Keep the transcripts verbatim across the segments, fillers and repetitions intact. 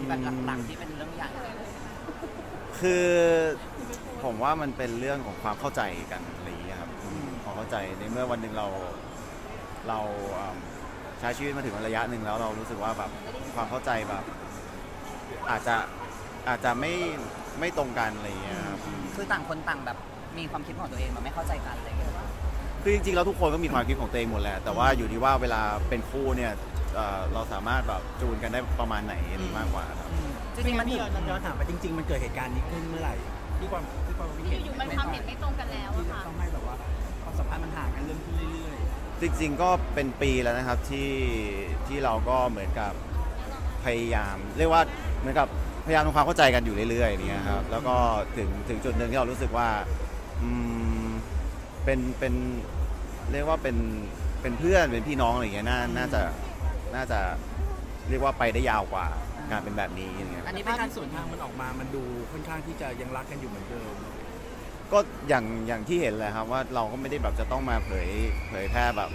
แบบหลักๆที่เป็นเรื่องใหญ่คือผมว่ามันเป็นเรื่องของความเข้าใจกันอะไรอย่างเงี้ยครับความเข้าใจในเมื่อวันหนึ่งเราเราใช้ชีวิตมาถึงระยะหนึ่งแล้วเรารู้สึกว่าแบบความเข้าใจแบบอาจจะอาจจะไม่ไม่ตรงกันอะไรอย่างเงี้ยครับคือต่างคนต่างแบบมีความคิดของตัวเองมันไม่เข้าใจกันอะไรอย่างเงี้ยคือจริงๆแล้วทุกคนก็มีความคิดของตัวเองหมดแหละแต่ว่าอยู่ที่ว่าเวลาเป็นคู่เนี่ยเราสามารถแบบจูนกันได้ประมาณไหนนี่มากกว่าครับจริงๆมันย้อนถามไปจริงๆมันเกิดเหตุการณ์นี้ขึ้นเมื่อไหร่ที่ความที่ความคิดเห็นอยู่ๆมันความเห็นไม่ตรงกันแล้วอะค่ะต้องให้แบบว่าความสัมพันธ์มันห่างกันเริ่มขึ้นเรื่อยๆจริงๆก็เป็นปีแล้วนะครับที่ที่เราก็เหมือนกับพยายามเรียกว่าเหมือนกับพยายามทำความเข้าใจกันอยู่เรื่อยๆนี่ครับแล้วก็ถึงถึงจุดหนึ่งที่เรารู้สึกว่าอืมเป็นเป็นเรียกว่าเป็นเป็นเพื่อนเป็นพี่น้องอะไรอย่างเงี้ยน่าน่าจะน่าจะเรียกว่าไปได้ยาวกว่าการเป็นแบบนี้อย่างเงี้ยอันนี้เป็นการส่วนทางมันออกมามันดูค่อนข้างที่จะยังรักกันอยู่เหมือนเดิมก็อย่างอย่างที่เห็นเลยครับว่าเราก็ไม่ได้แบบจะต้องมาเผยเผยแพร่แบบ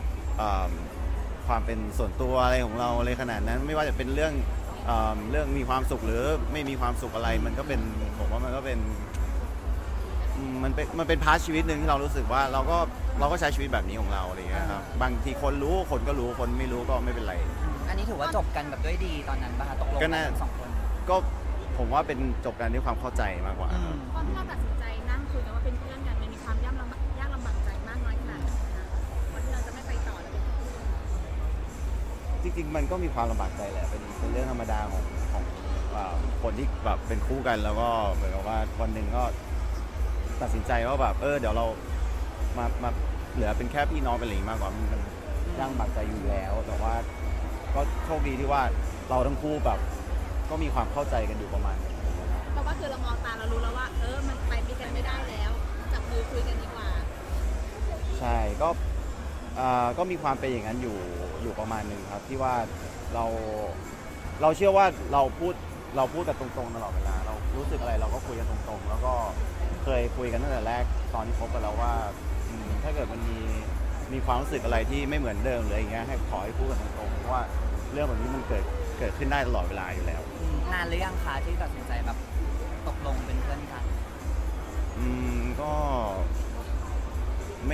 ความเป็นส่วนตัวอะไรของเราเลยขนาดนั้นไม่ว่าจะเป็นเรื่องเรื่องมีความสุขหรือไม่มีความสุขอะไรมันก็เป็นผมว่ามันก็เป็นมันเป็นมันเป็นพาร์ทชีวิตหนึ่งที่เรารู้สึกว่าเราก็เราก็ใช้ชีวิตแบบนี้ของเราอะไรอย่างเงี้ยครับบางทีคนรู้คนก็รู้คนไม่รู้ก็ไม่เป็นไรอันนี้ถือว่าจบกันแบบด้วยดีตอนนั้นป่ะคะตกลงกันสองคนก็ผมว่าเป็นจบกันด้วยความเข้าใจมากกว่าตอนที่เราตัดสินใจนั่งคุยกันว่าเป็นเพื่อนกันมันมีความยากลำบากยากลำบากใจมากน้อยขนาดไหนคะวันที่เราจะไม่ไปต่อแล้วจริงๆมันก็มีความลำบากใจแหละเป็นเป็นเรื่องธรรมดาของของคนที่แบบเป็นคู่กันแล้วก็เหมือนกับว่าวันหนึ่งก็ตัดสินใจว่าแบบเออเดี๋ยวเรามามาเหลือเป็นแค่พี่น้องเป็นอะไรมากกว่ามันย่างบักใจอยู่แล้วแต่ว่าก็โชคดีที่ว่าเราทั้งคู่แบบก็มีความเข้าใจกันอยู่ประมาณนึงเพราะว่าคือเรามองตาเรารู้แล้วว่าเออมันไปด้วยกันไม่ได้แล้วจับมือคุยกันดีกว่าใช่ก็ก็มีความเป็นอย่างนั้นอยู่อยู่ประมาณนึงครับที่ว่าเราเราเชื่อว่าเราพูดเราพูดกันตรงๆตลอดเวลาเรารู้สึกอะไรเราก็คุยกันตรงๆแล้วก็เคยคุยกันตั้งแต่แรกตอนที่คบกันแล้วว่าถ้าเกิดมันมีมีความรู้สึกอะไรที่ไม่เหมือนเดิมหรืออย่างเงี้ยให้ขอให้พูดกันตรงๆเพราะว่าเรื่องแบบนี้มันเกิดเกิดขึ้นได้ตลอดเวลาอยู่แล้วนานหรือยังคะที่ตัดสินใจแบบตกลงเป็นเพื่อนกันอืมก็ไม่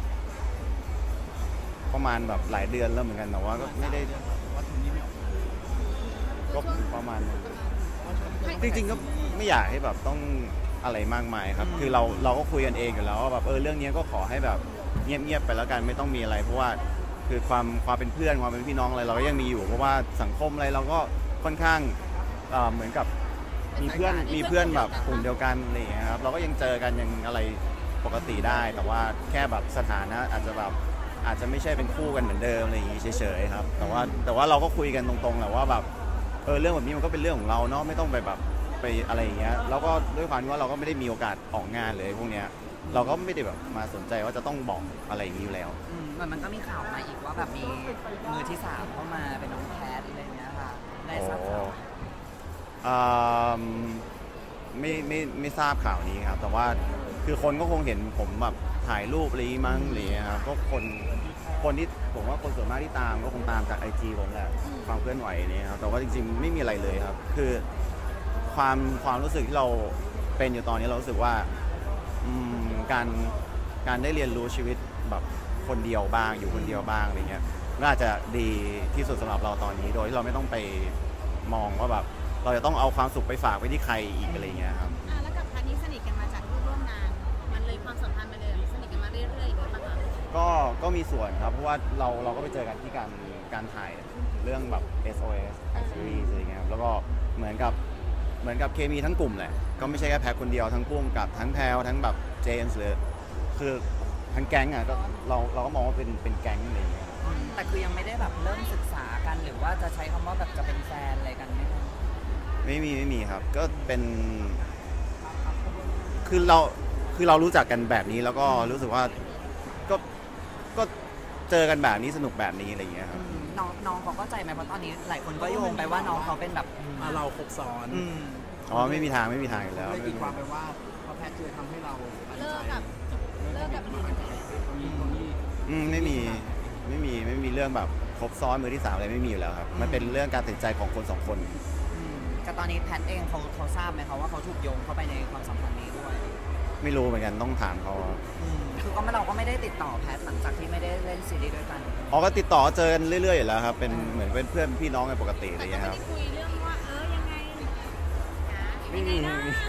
ประมาณแบบหลายเดือนแล้วเหมือนกันแต่ว่าก็ไม่ได้ก็ประมาณจริงๆก็ไม่อยากให้แบบต้องอะไรมากมายครับคือเราเราก็คุยกันเองอยู่แล้วว่าแบบเออเรื่องนี้ก็ขอให้แบบเงียบๆไปแล้วกันไม่ต้องมีอะไรเพราะว่าคือความความเป็นเพื่อนความเป็นพี่น้องอะไรเราก็ยังมีอยู่เพราะว่าสังคมอะไรเราก็ค่อนข้างเหมือนกับมีเพื่อนมีเพื่อนแบบกลุ่มเดียวกันอะไรอย่างเงี้ยครับเราก็ยังเจอกันยังอะไรปกติได้แต่ว่าแค่แบบสถานะอาจจะแบบอาจจะไม่ใช่เป็นคู่กันเหมือนเดิมอะไรอย่างงี้เฉยๆครับแต่ว่าแต่ว่าเราก็คุยกันตรงๆแหละว่าแบบเออเรื่องแบบนี้มันก็เป็นเรื่องของเราเนาะไม่ต้องไปแบบไปอะไรอย่างเงี้ยแล้วก็ด้วยความว่าเราก็ไม่ได้มีโอกาสออกงานเลยพวกเนี้ยเราก็ไม่ได้แบบมาสนใจว่าจะต้องบอกอะไรอย่างนี้อยู่แล้วมันมันก็มีข่าวมาอีกว่าแบบมีมือที่สามเข้ามาเป็นน้องแพทอะไรเงี้ยค่ะได้ทราบข่าวไม่ไม่ไม่ทราบข่าวนี้ครับแต่ว่าคือคนก็คงเห็นผมแบบถ่ายรูปอะไรมั้งอะไรเงี้ยครับก็คนคนที่ผมว่าคนส่วนมากที่ตามก็คงตามจากไอจีผมแหละความเคลื่อนไหวนี่ครับแต่ว่าจริงๆไม่มีอะไรเลยครับคือความความรู้สึกที่เราเป็นอยู่ตอนนี้เรารู้สึกว่าการการได้เรียนรู้ชีวิตแบบคนเดียวบ้างอยู่คนเดียวบ้างอะไรเงี้ยน่าจะดีที่สุดสำหรับเราตอนนี้โดยที่เราไม่ต้องไปมองว่าแบบเราจะต้องเอาความสุขไปฝากไว้ที่ใครอีกอะไรเงี้ยครับแล้วกับคันนี้สนิทกันมาจากร่วมงานมันเลยความสัมพันธ์มันเลยสนิทกันมาเรื่อยๆอย่างนี้ป่ะคะก็ก็มีส่วนครับเพราะว่าเราเราก็ไปเจอกันที่การการถ่ายเรื่องแบบ เอส โอ เอส ซีรีส์อะไรเงี้ยแล้วก็เหมือนกับเหมือนกับเคมีทั้งกลุ่มแหละก็ไม่ใช่แค่แพ็คคนเดียวทั้งพุ่งกับทั้งแพลทั้งแบบเจมส์เลยคือทั้งแก๊งอ่ะก็เราเราก็มองว่าเป็นเป็นแก๊งอะไรอย่างเงี้ยแต่คือยังไม่ได้แบบเริ่มศึกษากันหรือว่าจะใช้คำว่าแบบจะเป็นแฟนอะไรกันไหมคะไม่มีไม่มีครับก็เป็นคือเราคือเรารู้จักกันแบบนี้แล้วก็รู้สึกว่าก็ก็เจอกันแบบนี้สนุกแบบนี้อะไรอย่างเงี้ยครับน้องน้องเขาเข้าใจไหมเพราะตอนนี้หลายคนก็โยงไปว่าน้องเขาเป็นแบบเราครบซ้อนอ๋อไม่มีทางไม่มีทางอยู่แล้วไม่ตีความไปว่าพอแพทย์จะทำให้เราเลิกกับเลิกกับอืมไม่มีไม่มีไม่มีเรื่องแบบครบซ้อนมือที่สามอะไรไม่มีอยู่แล้วครับมันเป็นเรื่องการตัดสินใจของคนสองคนกับตอนนี้แพทเองเขาเขาทราบไหมคะว่าเขาถูกโยงเข้าไปในความสัมพันธ์นี้ด้วยไม่รู้เหมือนกันต้องถามเขาครับอืมคือก็ไม่เราก็ไม่ได้ติดต่อแพทหลังจากที่ไม่ได้เล่นซีรีส์ด้วยกันอ๋อก็ติดต่อเจอกันเรื่อยๆอยู่แล้วครับเป็นเหมือนเป็นเพื่อนพี่น้องกันปกติอะไรแต่อย่างก็เงี้ยไม่ครับได้คุยเรื่องว่าเออยังไงนะไม่มียังไงนะ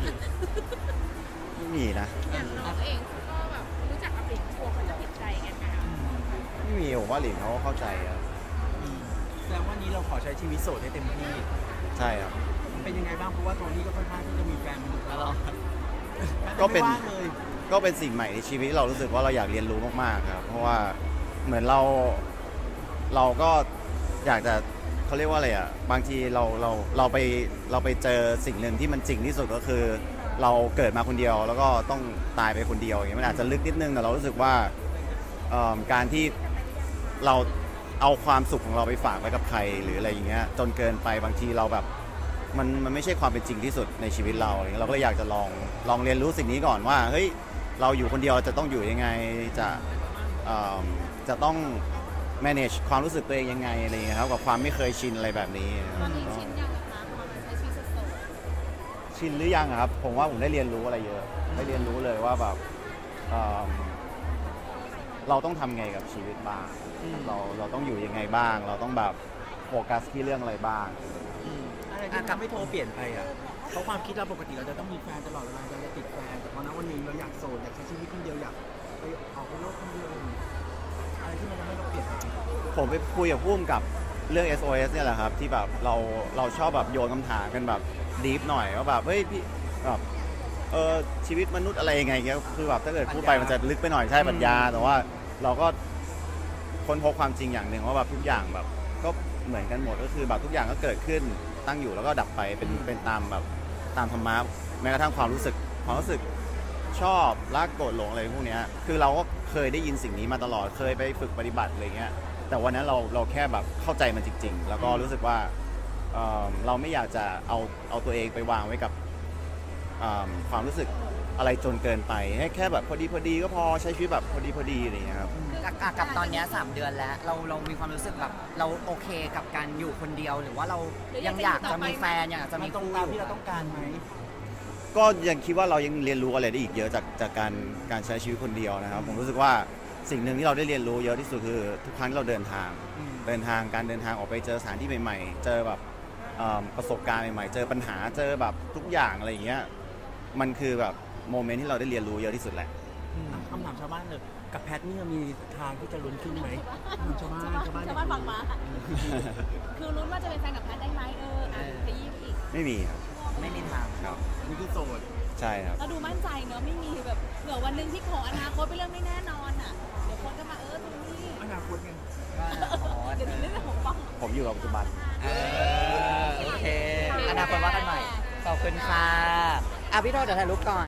ไม่มีนะอย่างน้องเองก็แบบรู้จักกับหลิงกลัวเขาจะผิดใจกันนะคะไม่มีผมว่าหลินเขาก็เข้าใจครับแสดงว่านี้เราขอใช้ชีวิตโสดให้เต็มที่ใช่ครับเป็นยังไงบ้างเพราะว่าตอนนี้ก็ค่อนข้างที่จะมีแฟนตลอดก็เป็นไม่ว่างเลยก็เป็นสิ่งใหม่ในชีวิตเรารู้สึกว่าเราอยากเรียนรู้มากๆครับเพราะว่าเหมือนเราเราก็อยากจะเขาเรียกว่าอะไรอ่ะบางทีเราเราเราไปเราไปเจอสิ่งหนึ่งที่มันจริงที่สุดก็คือ เราเกิดมาคนเดียวแล้วก็ต้องตายไปคนเดียวอย่างเงี้ยมันอาจจะลึกนิดนึงแต่เรารู้สึกว่าเอิ่มการที่เราเอาความสุขของเราไปฝากไว้กับใครหรืออะไรอย่างเงี้ยจนเกินไปบางทีเราแบบมันมันไม่ใช่ความเป็นจริงที่สุดในชีวิตเราอะไรเงี้ยเราก็เลยอยากจะลองลองเรียนรู้สิ่งนี้ก่อนว่าเฮ้ยเราอยู่คนเดียวจะต้องอยู่ยังไงจะเอิ่มจะต้อง manage ความรู้สึกตัวเองยังไงอะไรอย่างเงี้ยครับกับความไม่เคยชินอะไรแบบนี้ตอนนี้ชินยังนะคะความใช้ชีวิตโสดชินหรือยังอะครับผมว่าผมได้เรียนรู้อะไรเยอะได้เรียนรู้เลยว่าแบบเอิ่มเราต้องทำไงกับชีวิตบ้างเราเราต้องอยู่ยังไงบ้าง เราต้องแบบโฟกัสที่เรื่องอะไรบ้างอะไรที่ทำให้โทรเปลี่ยนไปอ่ะเพราะความคิดเราปกติเราจะต้องมีแฟนตลอดเวลาเราจะติดแฟนแต่พอณวันหนึงเราอยากโสดอยากใช้ชีวิตคนเดียวอยากไปออกไปโลกคนเดียวอะไรที่มันทำให้เราเปลี่ยนไปผมไปคุยกับผู้กำกับเรื่อง เอส โอ เอส เนี่ยแหละครับที่แบบเราเราชอบแบบโยนคำถามกันแบบดีฟหน่อยว่าแบบเฮ้ยพี่แบบเออชีวิตมนุษย์อะไรยังไงเงี้ยคือแบบถ้าเกิดพูดไปมันจะลึกไปหน่อยใช่ปรัชญาแต่ว่าเราก็ค้นพบความจริงอย่างหนึ่งว่าแบบทุกอย่างแบบก็เหมือนกันหมดก็คือแบบทุกอย่างก็เกิดขึ้นตั้งอยู่แล้วก็ดับไปเป็นเป็นตามแบบตามธรรมะแม้กระทั่งความรู้สึกความรู้สึกชอบรักโกรธหลงอะไรพวกเนี้ยคือเราก็เคยได้ยินสิ่งนี้มาตลอดเคยไปฝึกปฏิบัติอะไรเงี้ยแต่วันนั้นเราเราแค่แบบเข้าใจมันจริงๆแล้วก็รู้สึกว่าเอ่อเราไม่อยากจะเอาเอาตัวเองไปวางไว้กับเอ่อความรู้สึกอะไรจนเกินไปให้แค่แบบพอดีพอดีก็พอใช้ชีวิตแบบพอดีพอดีอะไรเงี้ยครับกับกับกับตอนเนี้ยสามเดือนแล้ว เราเรามีความรู้สึกแบบเราโอเคกับการอยู่คนเดียว หรือว่าเรายังอยากจะมีแฟนอยากจะมัมีนตรงคู่ตามอยู่ที่เราต้องการไหมก็ยังคิดว่าเรายังเรียนรู้อะไรได้อีกเยอะจากจากการการใช้ชีวิตคนเดียวนะครับผมรู้สึกว่าสิ่งหนึ่งที่เราได้เรียนรู้เยอะที่สุดคือทุกครั้งที่เราเดินทาง เดินทางการเดินทางออกไปเจอสถานที่ใหม่ๆ เจอแบบเอิ่มประสบการณ์ใหม่ๆ เจอปัญหาเจอแบบทุกอย่างอะไรอย่างเงี้ยมันคือแบบโมเมนต์ที่เราได้เรียนรู้เยอะที่สุดแหละคำถามชาวบ้านเลยกับแพทนี่มีทางที่จะลุ้นขึ้นไหมชาวบ้านชาวบ้านชาวบ้านฟังมาคือลุ้นว่าจะเป็นแฟนกับแพทได้ไหมเอออ่ะขยี้ไปอีกไม่มีครับไม่มีทางครับนี่คือโสดใช่ครับเราดูมั่นใจเนอะไม่มีแบบเผื่อวันหนึ่งที่ขออนาคตเป็นเรื่องไม่แน่นอนอ่ะเดี๋ยวคนก็มาเออตรงนี้อนาคตไงก็อนาคตเดี๋ยวนี้เรื่องของป้องผมอยู่กับปัจจุบันเออโอเคอนาคตว่ากันใหม่ขอบคุณค่ะอ่ะพี่โทษเดี๋ยวถ่ายรูปก่อน